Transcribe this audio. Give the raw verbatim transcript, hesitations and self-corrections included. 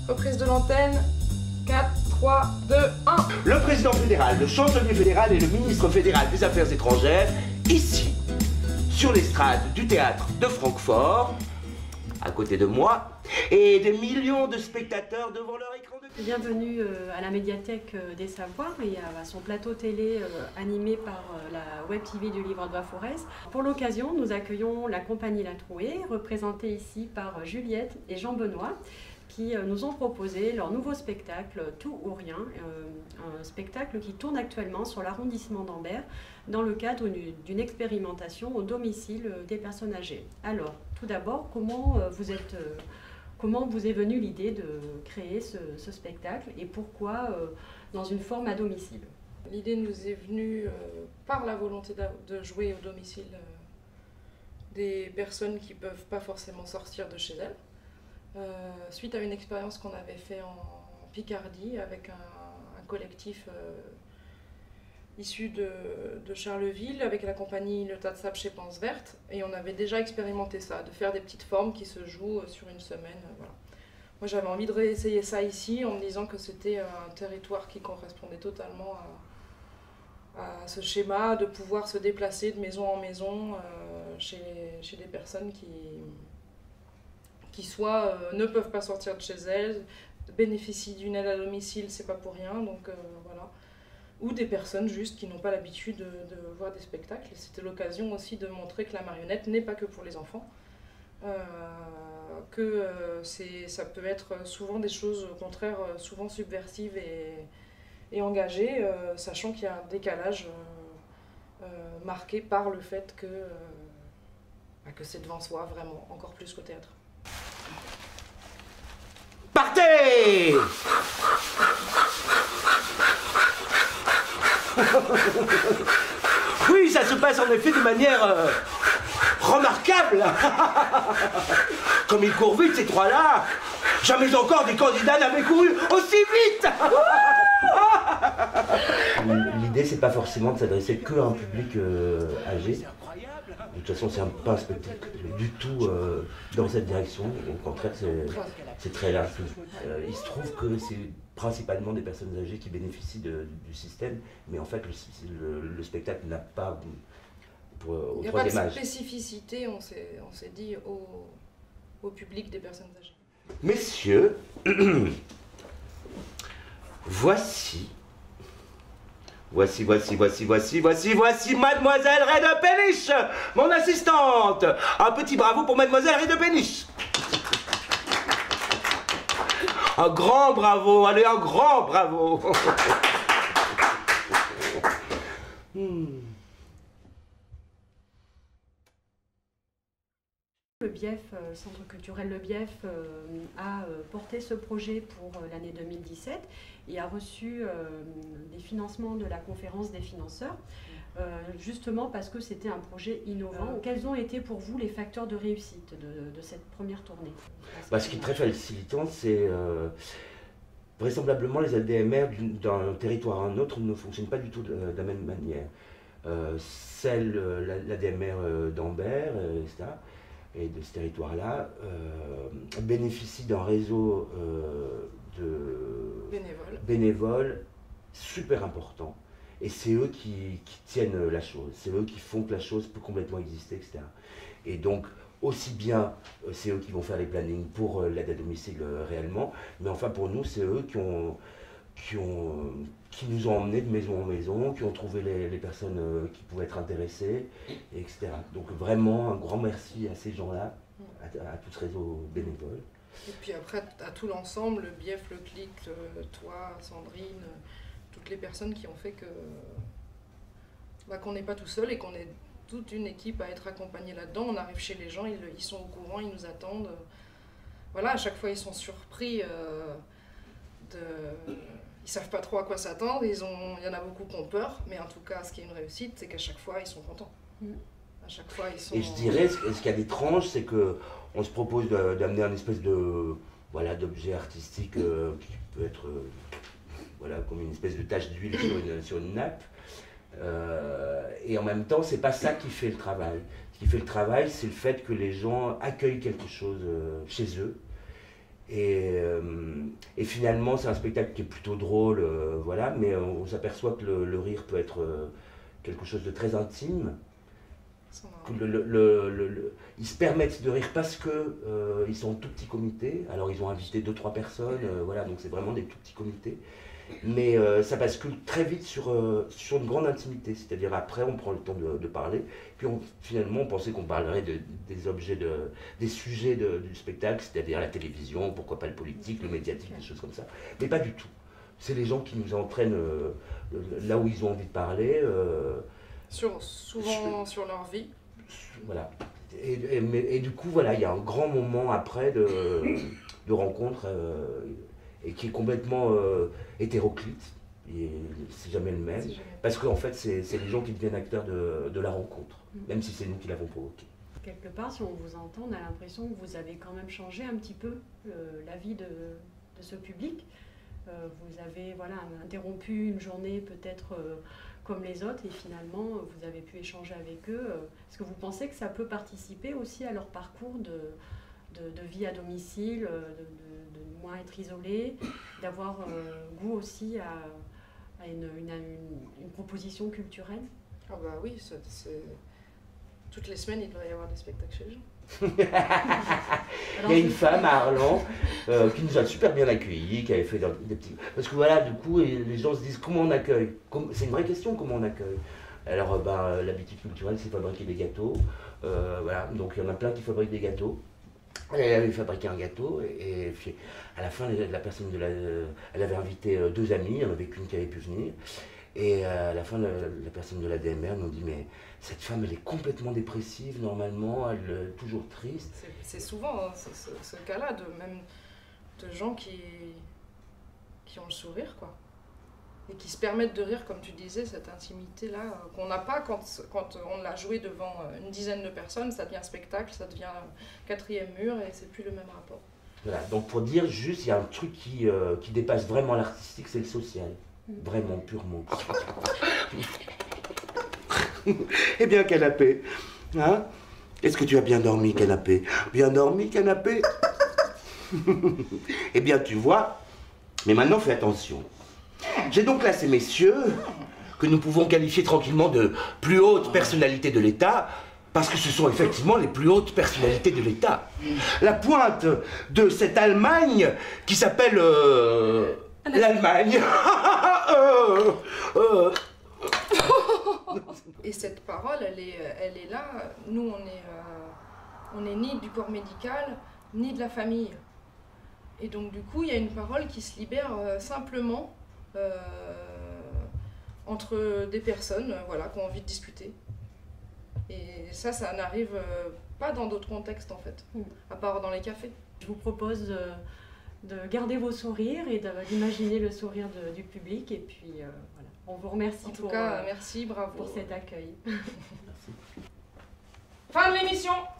Reprise de l'antenne. quatre, trois, deux, un. Le président fédéral, le chancelier fédéral et le ministre fédéral des Affaires étrangères, ici, sur l'estrade du théâtre de Francfort, à côté de moi, et des millions de spectateurs devant leur écran de... Bienvenue à la médiathèque des Savoirs et à son plateau télé animé par la web T V du livre de Forez. Pour l'occasion, nous accueillons la compagnie La Trouée, représentée ici par Juliette et Jean-Benoît, qui nous ont proposé leur nouveau spectacle Tout ou Rien, un spectacle qui tourne actuellement sur l'arrondissement d'Ambert dans le cadre d'une expérimentation au domicile des personnes âgées. Alors, tout d'abord, comment vous êtes... Comment vous est venue l'idée de créer ce, ce spectacle et pourquoi euh, dans une forme à domicile? L'idée nous est venue euh, par la volonté de jouer au domicile euh, des personnes qui ne peuvent pas forcément sortir de chez elles. Euh, suite à une expérience qu'on avait fait en Picardie avec un, un collectif euh, issu de, de Charleville avec la compagnie Le Tatsap chez Pense Verte, et on avait déjà expérimenté ça, de faire des petites formes qui se jouent sur une semaine. Voilà. Moi j'avais envie de réessayer ça ici en me disant que c'était un territoire qui correspondait totalement à, à ce schéma de pouvoir se déplacer de maison en maison euh, chez, chez des personnes qui, qui soit euh, ne peuvent pas sortir de chez elles, bénéficient d'une aide à domicile, c'est pas pour rien, donc euh, voilà. Ou des personnes juste qui n'ont pas l'habitude de, de voir des spectacles. C'était l'occasion aussi de montrer que la marionnette n'est pas que pour les enfants, euh, que euh, ça peut être souvent des choses au contraire souvent subversives et, et engagées, euh, sachant qu'il y a un décalage euh, euh, marqué par le fait que, euh, bah, que c'est devant soi vraiment, encore plus qu'au théâtre. Partez! Oui, ça se passe en effet de manière euh, remarquable. Comme ils courent vite, ces trois-là. Jamais encore des candidats n'avaient couru aussi vite. L'idée, c'est pas forcément de s'adresser que à un public euh, âgé. De toute façon, c'est pas un spectacle du tout euh, dans cette direction. Au contraire, c'est très large. Euh, il se trouve que c'est principalement des personnes âgées qui bénéficient de, du système, mais en fait, le, le, le spectacle n'a pas pour, au Il n'y a troisième pas de âge. spécificité, on s'est dit, au, au public des personnes âgées. Messieurs, voici, voici, voici, voici, voici, voici, voici Mademoiselle Ray de Péniche, mon assistante. Un petit bravo pour Mademoiselle Ray de Péniche. Un grand bravo, allez, un grand bravo. hmm. Le B I E F, le Centre culturel Le B I E F, euh, a euh, porté ce projet pour euh, l'année deux mille dix-sept et a reçu euh, des financements de la conférence des financeurs, euh, justement parce que c'était un projet innovant. Quels ont été pour vous les facteurs de réussite de, de cette première tournée? Bah, ce qui est très facilitant, c'est euh, vraisemblablement les L D M R d'un territoire à un autre ne fonctionnent pas du tout de, de la même manière. Euh, celle, l'A D M R d'Ambert, euh, et cetera, et de ce territoire-là, euh, bénéficie d'un réseau euh, de bénévoles. bénévoles super important. Et c'est eux qui, qui tiennent la chose, c'est eux qui font que la chose peut complètement exister, et cetera. Et donc, aussi bien, c'est eux qui vont faire les plannings pour l'aide à domicile euh, réellement, mais enfin pour nous, c'est eux qui, ont, qui, ont, qui nous ont emmenés de maison en maison, qui ont trouvé les, les personnes euh, qui pouvaient être intéressées, et cetera. Donc vraiment, un grand merci à ces gens-là, à, à tout ce réseau bénévole. Et puis après, à tout l'ensemble, le B I E F, le Clic, le, toi, Sandrine, toutes les personnes qui ont fait que bah, qu'on n'est pas tout seul et qu'on est toute une équipe à être accompagnée là-dedans. On arrive chez les gens, ils, ils sont au courant, ils nous attendent. Voilà, à chaque fois ils sont surpris, euh, de, ils savent pas trop à quoi s'attendre, il y en a beaucoup qui ont peur, mais en tout cas ce qui est une réussite, c'est qu'à chaque fois ils sont contents. Mm. À chaque fois ils sont... Et je dirais, ce qu'il y a d'étrange, c'est qu'on se propose d'amener un espèce de, voilà, d'objet artistique euh, qui peut être euh, voilà, comme une espèce de tache d'huile sur une, sur une nappe. Euh, et en même temps, c'est pas ça qui fait le travail. Ce qui fait le travail, c'est le fait que les gens accueillent quelque chose euh, chez eux. Et, euh, Et finalement, c'est un spectacle qui est plutôt drôle, euh, voilà, mais on, on s'aperçoit que le, le rire peut être euh, quelque chose de très intime. Le, le, le, le, le, ils se permettent de rire parce que euh, ils sont en tout petit comité. Alors ils ont invité deux trois personnes, euh, voilà, donc c'est vraiment des tout petits comités. Mais euh, ça bascule très vite sur, euh, sur une grande intimité. C'est-à-dire après on prend le temps de, de parler. Puis on, finalement on pensait qu'on parlerait de, des objets, de, des sujets de, du spectacle, c'est-à-dire la télévision, pourquoi pas le politique, le médiatique, des choses comme ça. Mais pas du tout. C'est les gens qui nous entraînent euh, là où ils ont envie de parler. Euh, Sur, souvent sur, sur leur vie. Voilà. Et, et, mais, et du coup, voilà, il y a un grand moment après de, de rencontre euh, et qui est complètement euh, hétéroclite. C'est jamais le même. Jamais. Parce qu'en fait, c'est les gens qui deviennent acteurs de, de la rencontre, même si c'est nous qui l'avons provoqué. Quelque part, si on vous entend, on a l'impression que vous avez quand même changé un petit peu euh, la vie de, de ce public. Euh, vous avez voilà, interrompu une journée peut-être euh, comme les autres et finalement vous avez pu échanger avec eux. Est-ce que vous pensez que ça peut participer aussi à leur parcours de, de, de vie à domicile, de, de, de moins être isolé, d'avoir euh, goût aussi à, à une, une, une, une proposition culturelle? Ah bah oui, c'est... toutes les semaines il doit y avoir des spectacles chez les gens. Il y a une femme à Arlan euh, qui nous a super bien accueillis, qui avait fait des petits... Parce que voilà, du coup, les gens se disent comment on accueille. C'est une vraie question, comment on accueille. Alors, ben, l'habitude culturelle, c'est fabriquer des gâteaux. Euh, voilà, donc il y en a plein qui fabriquent des gâteaux. Elle avait fabriqué un gâteau et, et puis, à la fin, la personne de la, elle avait invité deux amis, il n'y en avait qu'une qui avait pu venir. Et à la fin, la, la personne de la D M R nous dit mais cette femme, elle est complètement dépressive, normalement, elle est toujours triste. C'est souvent hein, ce, ce, ce cas-là, de même de gens qui, qui ont le sourire, quoi. Et qui se permettent de rire, comme tu disais, cette intimité-là, qu'on n'a pas quand, quand on l'a joué devant une dizaine de personnes, ça devient spectacle, ça devient quatrième mur, et c'est plus le même rapport. Voilà, donc pour dire juste, il y a un truc qui, euh, qui dépasse vraiment l'artistique, c'est le social. Vraiment, purement. Eh bien, canapé, hein? Est-ce que tu as bien dormi, canapé? Bien dormi, canapé? Eh bien, tu vois, mais maintenant, fais attention. J'ai donc là ces messieurs, que nous pouvons qualifier tranquillement de plus hautes personnalités de l'État, parce que ce sont effectivement les plus hautes personnalités de l'État. La pointe de cette Allemagne qui s'appelle... Euh, L'Allemagne. euh, euh. Et cette parole, elle est, elle est là. Nous, on est, euh, on n'est ni du corps médical, ni de la famille. Et donc, du coup, il y a une parole qui se libère euh, simplement euh, entre des personnes euh, voilà, qui ont envie de discuter. Et ça, ça n'arrive euh, pas dans d'autres contextes, en fait, à part dans les cafés. Je vous propose... Euh... de garder vos sourires et d'imaginer le sourire de, du public. Et puis euh, voilà, on vous remercie en tout pour, cas, euh, merci, bravo pour cet accueil. Merci. Fin de l'émission.